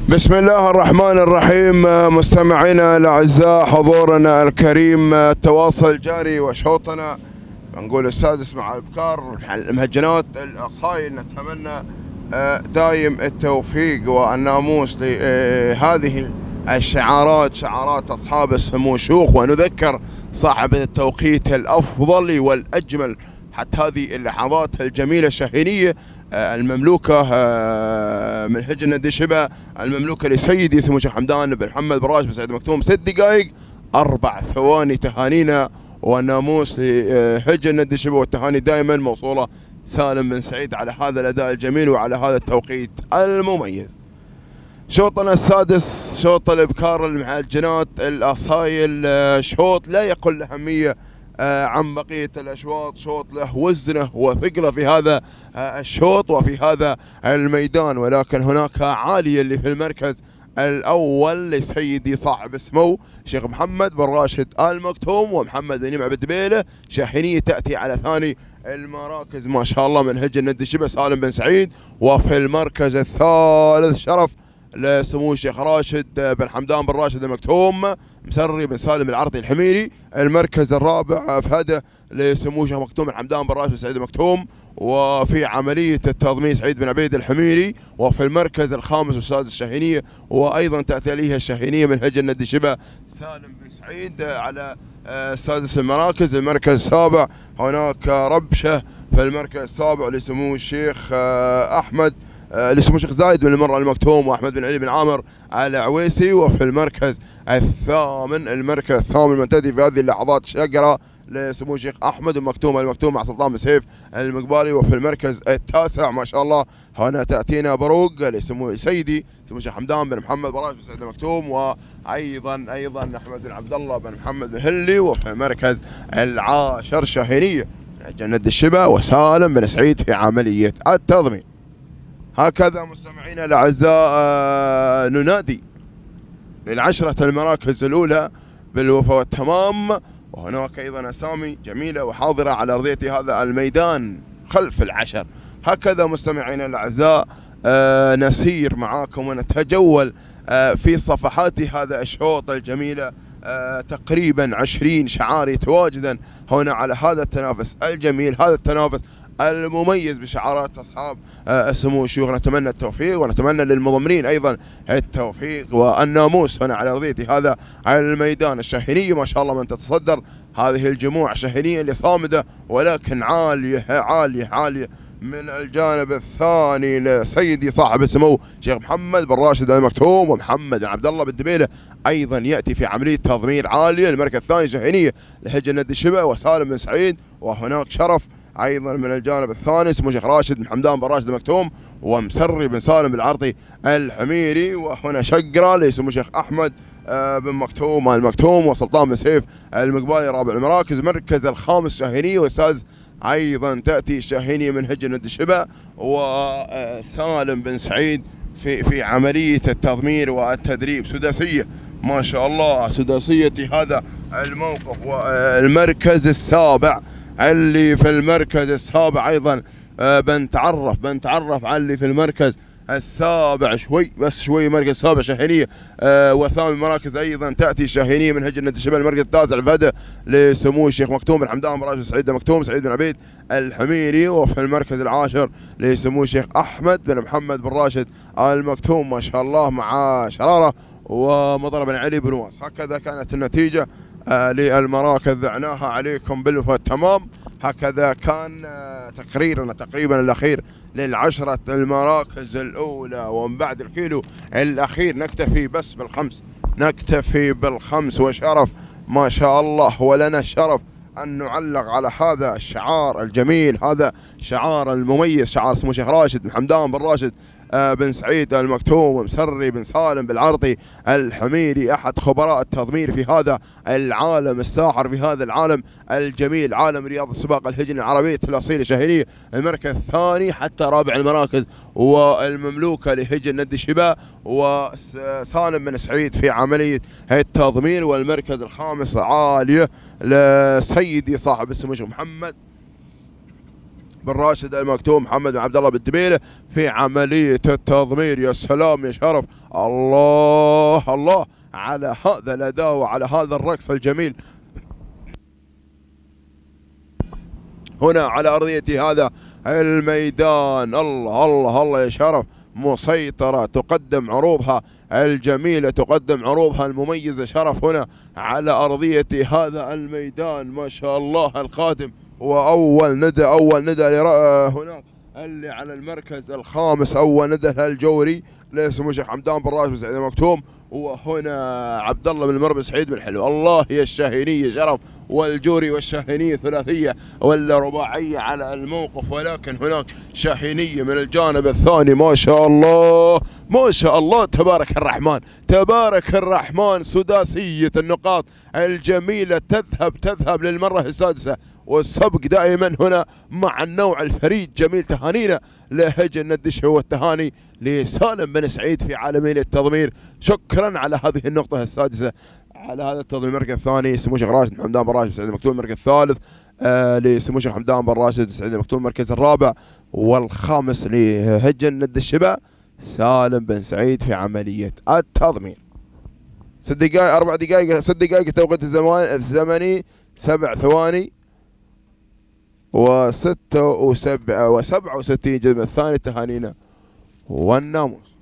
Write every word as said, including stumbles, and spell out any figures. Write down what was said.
بسم الله الرحمن الرحيم. مستمعينا الاعزاء، حضورنا الكريم، التواصل جاري وشوطنا نقول السادس مع ابكار المهجنات الاصايل. نتمنى دايم التوفيق والناموس لهذه الشعارات، شعارات اصحاب السمو الشيوخ، ونذكر صاحب التوقيت الافضل والاجمل حتى هذه اللحظات الجميله الشهينيه المملوكه من هجن الدشبه، المملوكه لسيدي سمو الشيخ حمدان بن محمد بن راشد بن سعيد مكتوم. ست دقائق اربع ثواني تهانينا والناموس لهجن الدشبه، والتهاني دائما موصوله سالم بن سعيد على هذا الاداء الجميل وعلى هذا التوقيت المميز. شوطنا السادس، شوط الابكار المهجنات الاصايل، شوط لا يقل اهميه عن بقية الأشواط، شوط له وزنه وثقله في هذا الشوط وفي هذا الميدان، ولكن هناك عالية اللي في المركز الأول لسيدي صاحب السمو شيخ محمد بن راشد آل مكتوم ومحمد بن يمع بالدبيلة. شاحنية تأتي على ثاني المراكز ما شاء الله من هجن الدشبه سالم بن سعيد، وفي المركز الثالث شرف لسمو الشيخ راشد بن حمدان بن راشد المكتوم مسري بن سالم العرضي الحميري. المركز الرابع فهده لسمو الشيخ مكتوم بن حمدان بن راشد سعيد المكتوم، وفي عمليه التضمين سعيد بن عبيد الحميري. وفي المركز الخامس استاذ الشاهينيه، وايضا تاتي اليها الشاهينيه من هجن الدشبه سالم بن سعيد على سادس المراكز. المركز السابع هناك ربشه في المركز السابع لسمو الشيخ احمد لسمو الشيخ زايد بن المره المكتوم واحمد بن علي بن عامر العويسي. وفي المركز الثامن، المركز الثامن منتدي في هذه اللحظات شقره لسمو الشيخ احمد المكتوم المكتوم مع سلطان بن سيف المقبالي. وفي المركز التاسع ما شاء الله هنا تاتينا بروق لسمو سيدي سمو الشيخ حمدان بن محمد بن راشد بن سعيد المكتوم، وايضا ايضا احمد بن عبد الله بن محمد بن هلي. وفي المركز العاشر شاهينيه جنة الدشبه وسالم بن سعيد في عمليه التضمين. هكذا مستمعينا الاعزاء ننادي للعشرة المراكز الاولى بالوفاء والتمام، وهناك ايضا اسامي جميله وحاضره على ارضيه هذا الميدان خلف العشر. هكذا مستمعينا الاعزاء نسير معاكم ونتجول في صفحات هذا الشوط الجميله. تقريبا عشرين شعار يتواجدا هنا على هذا التنافس الجميل، هذا التنافس المميز بشعارات اصحاب السمو الشيوخ. نتمنى التوفيق ونتمنى للمضمرين ايضا التوفيق والناموس هنا على ارضيه هذا الميدان. الشاهينيه ما شاء الله من تتصدر هذه الجموع الشاهينيه اللي صامده ولكن عاليه عاليه عاليه من الجانب الثاني لسيدي صاحب السمو شيخ محمد بن راشد المكتوم ومحمد بن عبد الله بالدبيله. ايضا ياتي في عمليه تضمير عاليه. المركز الثاني شاهينيه لهجن الدشبه وسالم بن سعيد، وهناك شرف ايضا من الجانب الثاني سمو الشيخ راشد بن حمدان بن راشد المكتوم ومسري بن سالم العرضي الحميري. وهنا شقره لسمو الشيخ احمد بن مكتوم المكتوم وسلطان بن سيف المقبالي رابع المراكز. المركز الخامس شاهينيه واستاذ ايضا تاتي الشاهينيه من هجن الدشبه وسالم بن سعيد في في عمليه التضمير والتدريب. سداسيه ما شاء الله سداسيه هذا الموقف. والمركز السابع اللي في المركز السابع ايضا بنتعرف بنتعرف على اللي في المركز السابع شوي بس شوي. مركز السابع شاهينيه آه وثامن المراكز ايضا تاتي الشاهينيه من هجن الدشبه. المركز التاسع الفهده لسمو الشيخ مكتوم بن حمدان بن راشد سعيد مكتوم سعيد بن عبيد الحميري. وفي المركز العاشر لسمو الشيخ احمد بن محمد بن راشد المكتوم ما شاء الله مع شراره ومضرب بن علي بن واس. هكذا كانت النتيجه آه للمراكز، ذعناها عليكم بالوفاء التمام. هكذا كان آه تقريرنا تقريبا الاخير للعشرة المراكز الاولى، ومن بعد الكيلو الاخير نكتفي بس بالخمس نكتفي بالخمس. وشرف ما شاء الله ولنا الشرف ان نعلق على هذا الشعار الجميل، هذا شعار المميز، شعار سمو الشيخ راشد بن حمدان بن راشد بن سعيد المكتوم ومسري بن سالم بالعرضي الحميري، احد خبراء التضمير في هذا العالم الساحر، في هذا العالم الجميل، عالم رياض السباق الهجن العربيه الاصيله الشاهينيه. المركز الثاني حتى رابع المراكز والمملوكه لهجن الدشبه وسالم بن سعيد في عمليه التضمير. والمركز الخامس عاليه لسيدي صاحب السمو محمد بن راشد المكتوم، محمد بن عبد الله بن دبيله في عمليه التضمير. يا سلام يا شرف، الله الله على هذا الاداء وعلى هذا الرقص الجميل هنا على ارضيه هذا الميدان. الله الله الله يا شرف، مسيطرة، تقدم عروضها الجميلة، تقدم عروضها المميزة شرف هنا على أرضية هذا الميدان. ما شاء الله الخادم، وأول ندى أول ندى هناك اللي على المركز الخامس، أول ندى الجوري لسمو الشيخ حمدان بن راشد بن سعيد المكتوم، وهنا عبد الله بن المربي سعيد بن حلو. الله يا الشاهينية شرف، والجوري والشاهينية ثلاثية ولا رباعية على الموقف، ولكن هناك شاهينية من الجانب الثاني. ما شاء الله ما شاء الله تبارك الرحمن تبارك الرحمن، سداسية النقاط الجميلة تذهب تذهب للمرة السادسة، والسبق دائما هنا مع النوع الفريد. جميل تهانينا لهجن الدشة والتهاني لسالم بن سعيد في عالمين التضمير. شكرا على هذه النقطة السادسة على هذا التضمير. المركز الثاني سمو الشيخ راشد حمدان بن راشد سعيد المكتوم. المركز الثالث آه لسمو الشيخ حمدان بن راشد سعيد المكتوم. المركز الرابع والخامس لهجن الدشبة سالم بن سعيد في عملية التضمير. ست دقائق أربع دقائق ست دقائق توقيت الزمان الزمني سبع ثواني وستة وسبعة وسبعة وستين جزء الثاني. تهانينا والناموس.